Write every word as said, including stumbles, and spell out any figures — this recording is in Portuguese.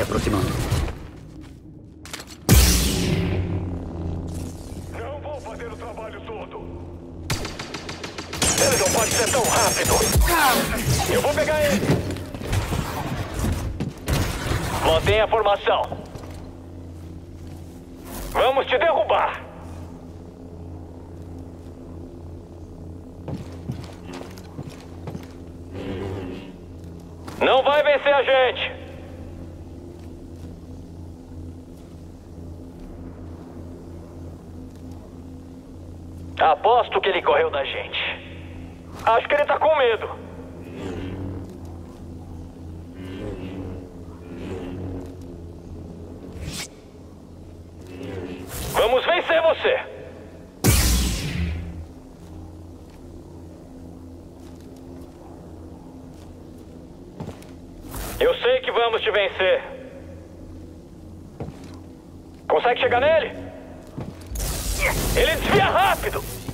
aproximando. Não vou fazer o trabalho todo. Ele não pode ser tão rápido. Eu vou pegar ele. Mantenha a formação. Vamos te derrubar. Não vai vencer a gente. Aposto que ele correu da gente. Acho que ele tá com medo. Vamos vencer você. Eu sei que vamos te vencer. Consegue chegar nele? Ele desvia rápido!